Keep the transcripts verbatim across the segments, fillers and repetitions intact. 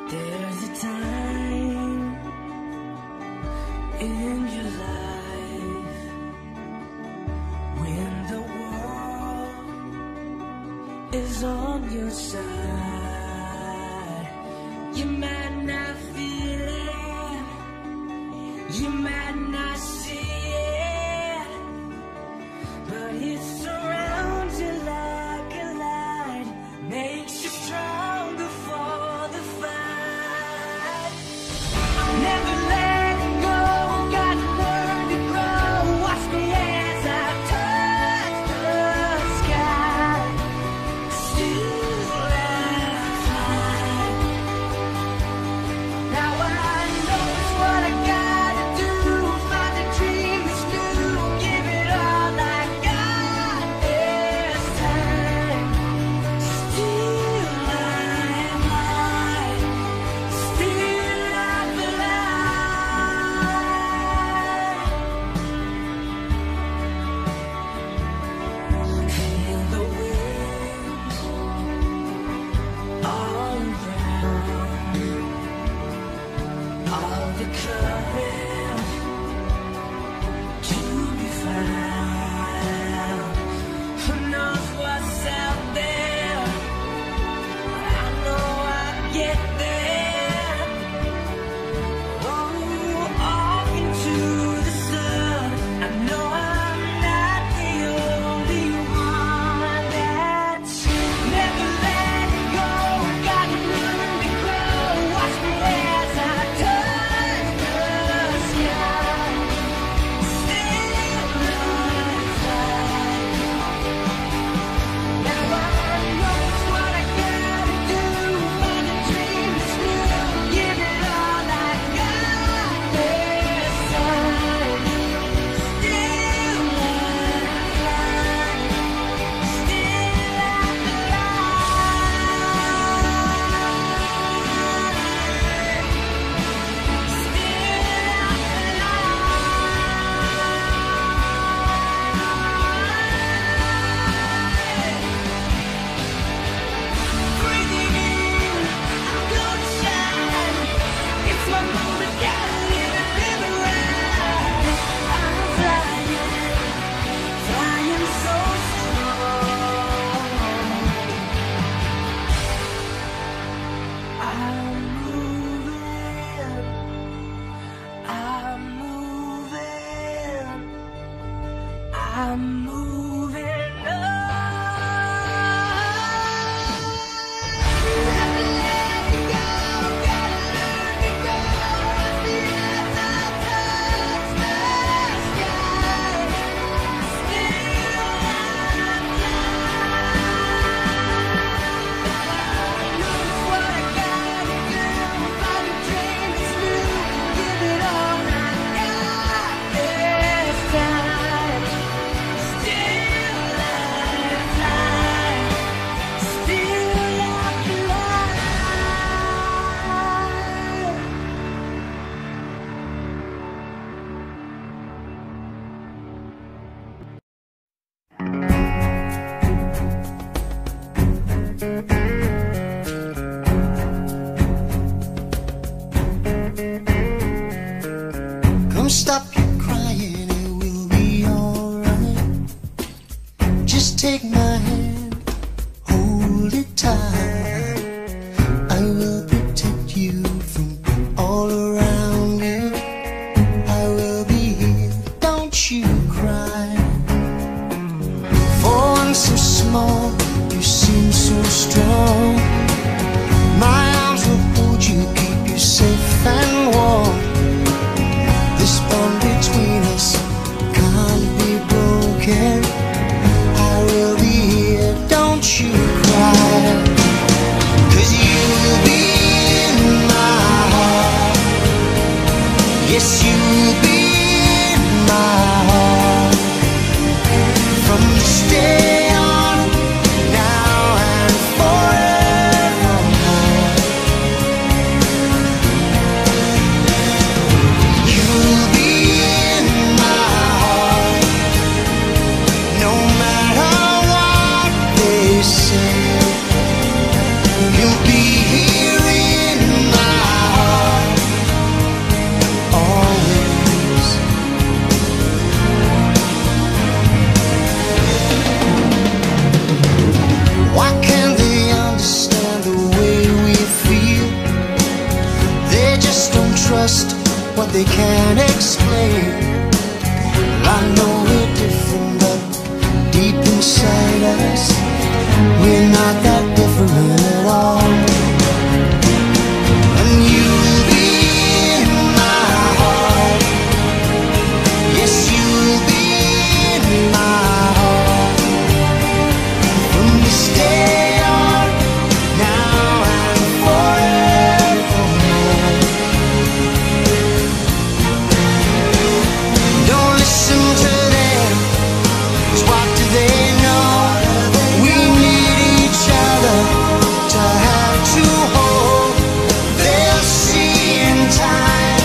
There's a time in your life when the world is on your side. You might not feel it, you might not see it, but it surrounds you like a light, makes you stronger for the fight. Never let it go, gotta learn to grow. Watch me as I touch the sky. Still I fly. Now I know it's what I gotta do. Find a dream that's new, give it all I got this time. Still I fly. Still I fly. Feel the wind all around, all the courage to be found. Who knows what's out there? I know I'll get there. Oh, off into the sun. I know I'm not the only one that's never let it go. Gotta learn to grow. Watch me as I touch the sky. Still I fly. Now I know it's what I gotta do. Find a dream that's new, give it all I got this time. Still I fly. Still I breathing in, I'm gonna shine. It's my moment, gotta live it, live it right. I'm flying, flying so strong. I'm moving, I'm moving, I'm moving on. Never let it go, gotta learn to grow. Watch me as I touch the sky. Still I fly. Know it's what I gotta just what they can't explain. I know we're different, but deep inside us, we're not that different at all. And you'll be in my heart. Yes, you'll be in my heart. From this day on, now and forevermore. Don't listen to them, 'cause what do they know? We need each other to have to hold. They'll see in time.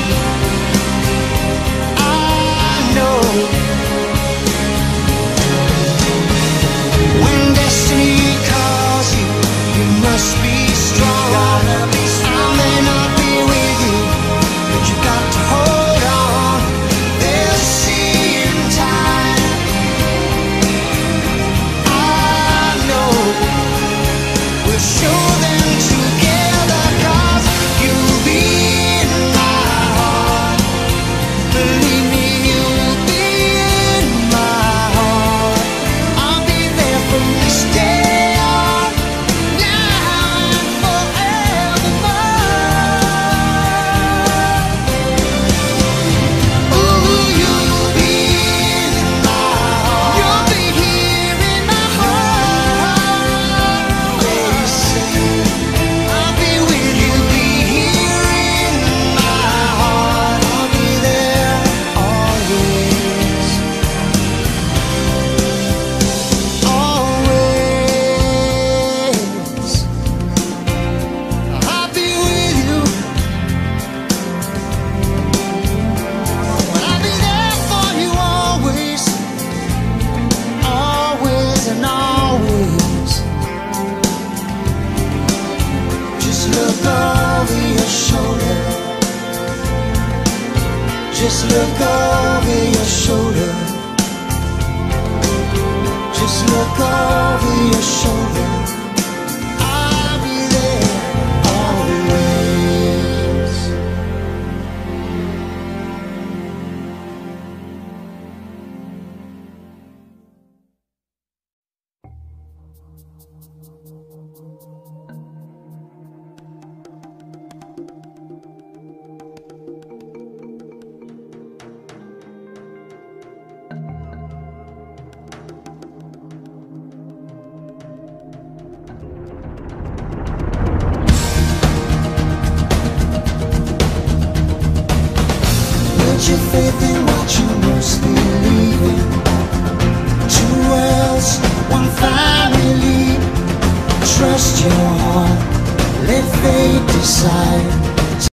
I know when destiny calls you, you must be strong. I may not be with you, but you got to hold on. They'll see in time. I know we'll show them together, 'cause you'll be in my heart. Believe me, you'll be in my heart. I'll be there from this day on, now and forevermore. Ooh, you'll be in my heart. You'll be here in my heart. Always say, I'll be with you, be here in my heart. I'll be there always, always. I'll be with you, but I'll be there for you always, always and always. Just look over your shoulder. Just look over your shoulder. Just look over your shoulder. I'll be there always. Put your faith in what you most believe in. Two worlds, one family. Trust your heart, let fate decide.